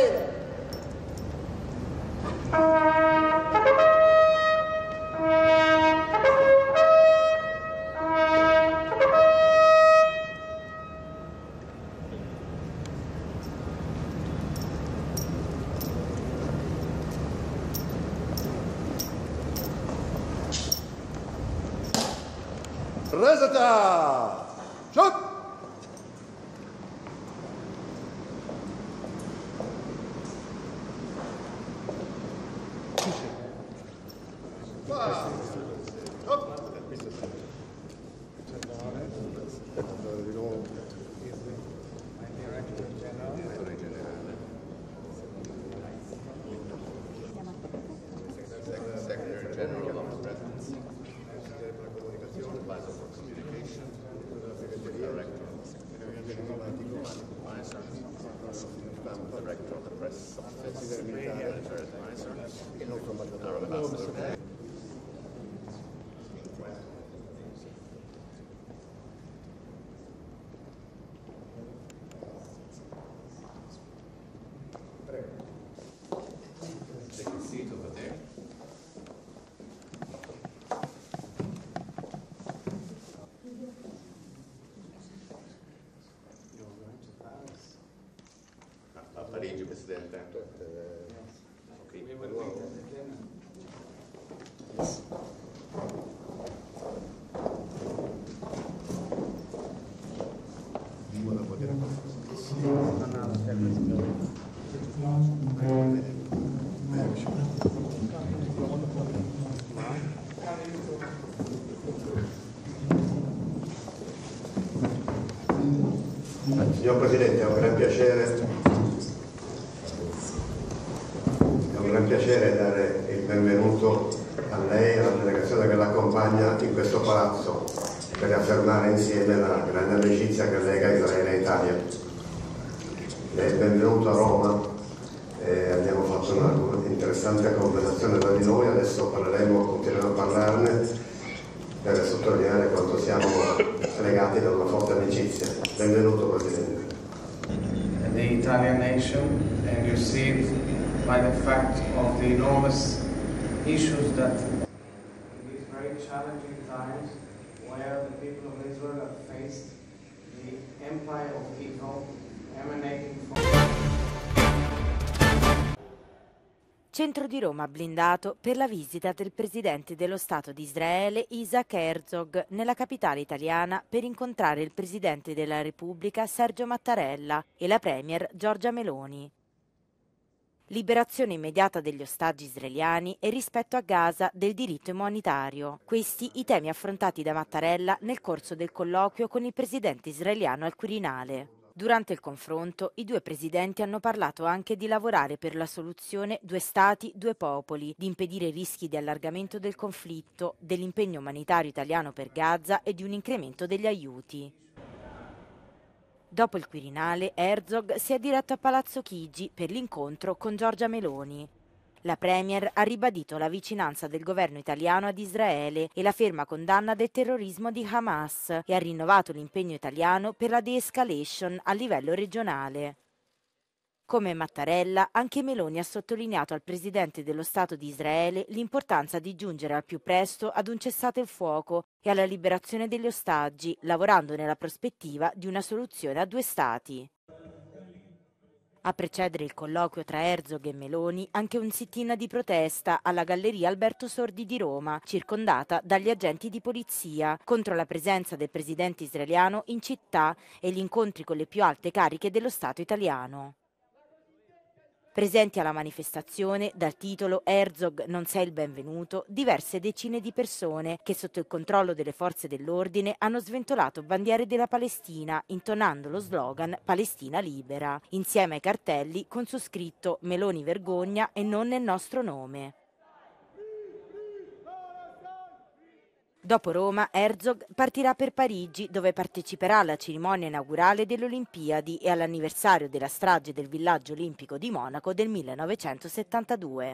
Israele. Resata! Shoot! Secretary General of the Presidency, Advisor for Communication, Director of the Director of the Press Office, Military Advisor, our Ambassador. Take a seat over there. A Parigi, Presidente. Okay. Signor Presidente, è un gran piacere dare il benvenuto a lei e alla delegazione che l'accompagna in questo palazzo per riaffermare insieme la grande amicizia che lega Israele e Italia. Benvenuto a Roma, abbiamo fatto una interessante conversazione tra di noi, adesso continueremo a parlarne per sottolineare quanto siamo legati da una forte amicizia. Benvenuto Presidente. The Italian nation, and you see it by the fact of the enormous issues that in these very challenging times where the people of Israel have faced the empire of evil emanating from... Centro di Roma blindato per la visita del presidente dello Stato di Israele Isaac Herzog nella capitale italiana per incontrare il presidente della Repubblica Sergio Mattarella e la premier Giorgia Meloni. Liberazione immediata degli ostaggi israeliani e rispetto a Gaza del diritto umanitario. Questi i temi affrontati da Mattarella nel corso del colloquio con il presidente israeliano al Quirinale. Durante il confronto, i due presidenti hanno parlato anche di lavorare per la soluzione due stati, due popoli, di impedire rischi di allargamento del conflitto, dell'impegno umanitario italiano per Gaza e di un incremento degli aiuti. Dopo il Quirinale, Herzog si è diretto a Palazzo Chigi per l'incontro con Giorgia Meloni. La premier ha ribadito la vicinanza del governo italiano ad Israele e la ferma condanna del terrorismo di Hamas e ha rinnovato l'impegno italiano per la de-escalation a livello regionale. Come Mattarella, anche Meloni ha sottolineato al presidente dello Stato di Israele l'importanza di giungere al più presto ad un cessate il fuoco e alla liberazione degli ostaggi, lavorando nella prospettiva di una soluzione a due stati. A precedere il colloquio tra Herzog e Meloni, anche un sit-in di protesta alla Galleria Alberto Sordi di Roma, circondata dagli agenti di polizia, contro la presenza del presidente israeliano in città e gli incontri con le più alte cariche dello Stato italiano. Presenti alla manifestazione, dal titolo Herzog non sei il benvenuto, diverse decine di persone che sotto il controllo delle forze dell'ordine hanno sventolato bandiere della Palestina, intonando lo slogan Palestina libera, insieme ai cartelli con su scritto Meloni vergogna e non nel nostro nome. Dopo Roma, Herzog partirà per Parigi, dove parteciperà alla cerimonia inaugurale delle Olimpiadi e all'anniversario della strage del villaggio olimpico di Monaco del 1972.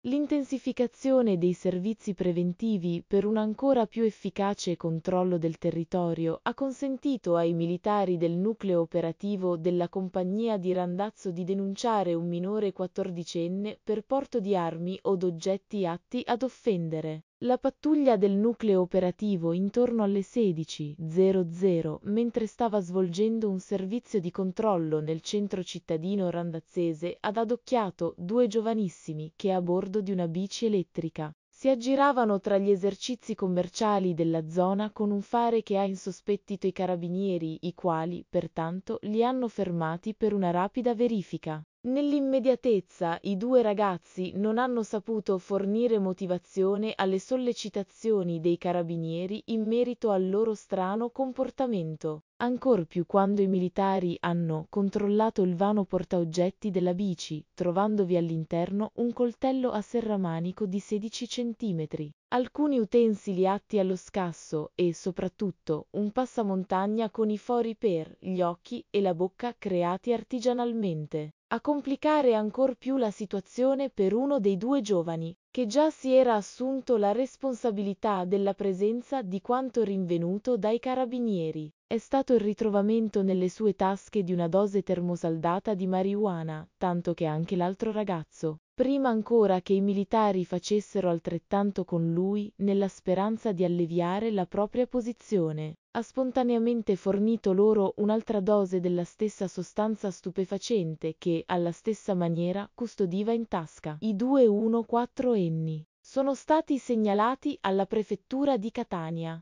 L'intensificazione dei servizi preventivi per un ancora più efficace controllo del territorio ha consentito ai militari del nucleo operativo della compagnia di Randazzo di denunciare un minore 14enne per porto di armi od oggetti atti ad offendere. La pattuglia del nucleo operativo intorno alle 16:00, mentre stava svolgendo un servizio di controllo nel centro cittadino randazzese, ha adocchiato 2 giovanissimi che a bordo di una bici elettrica si aggiravano tra gli esercizi commerciali della zona con un fare che ha insospettito i carabinieri, i quali, pertanto, li hanno fermati per una rapida verifica. Nell'immediatezza i 2 ragazzi non hanno saputo fornire motivazione alle sollecitazioni dei carabinieri in merito al loro strano comportamento, ancor più quando i militari hanno controllato il vano portaoggetti della bici, trovandovi all'interno un coltello a serramanico di 16 centimetri, alcuni utensili atti allo scasso e, soprattutto, un passamontagna con i fori per gli occhi e la bocca creati artigianalmente. A complicare ancor più la situazione per uno dei 2 giovani, che già si era assunto la responsabilità della presenza di quanto rinvenuto dai carabinieri, è stato il ritrovamento nelle sue tasche di una dose termosaldata di marijuana, tanto che anche l'altro ragazzo, prima ancora che i militari facessero altrettanto con lui, nella speranza di alleviare la propria posizione, ha spontaneamente fornito loro un'altra dose della stessa sostanza stupefacente che, alla stessa maniera, custodiva in tasca. I 2 14enni sono stati segnalati alla prefettura di Catania.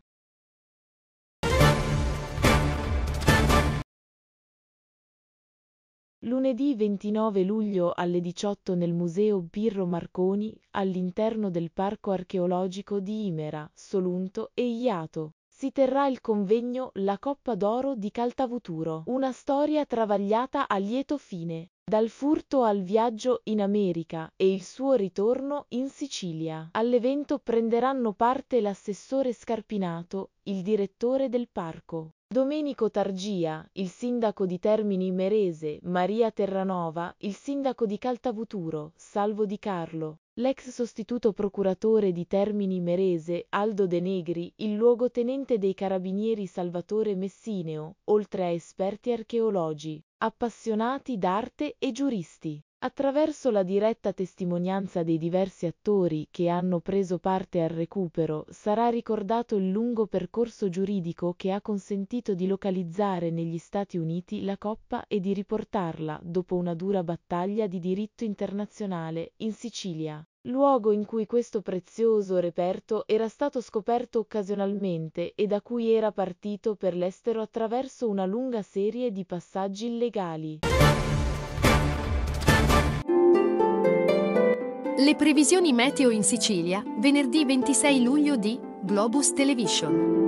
Lunedì 29 luglio alle 18 nel Museo Pirro Marconi, all'interno del Parco Archeologico di Imera, Solunto e Iato, si terrà il convegno La Coppa d'Oro di Caltavuturo, una storia travagliata a lieto fine, dal furto al viaggio in America e il suo ritorno in Sicilia. All'evento prenderanno parte l'assessore Scarpinato, il direttore del parco, Domenico Targia, il sindaco di Termini Imerese, Maria Terranova, il sindaco di Caltavuturo, Salvo Di Carlo, l'ex sostituto procuratore di Termini Imerese, Aldo De Negri, il luogotenente dei carabinieri Salvatore Messineo, oltre a esperti archeologi, appassionati d'arte e giuristi. Attraverso la diretta testimonianza dei diversi attori che hanno preso parte al recupero, sarà ricordato il lungo percorso giuridico che ha consentito di localizzare negli Stati Uniti la coppa e di riportarla, dopo una dura battaglia di diritto internazionale, in Sicilia, luogo in cui questo prezioso reperto era stato scoperto occasionalmente e da cui era partito per l'estero attraverso una lunga serie di passaggi illegali. Le previsioni meteo in Sicilia, venerdì 26 luglio di Globus Television.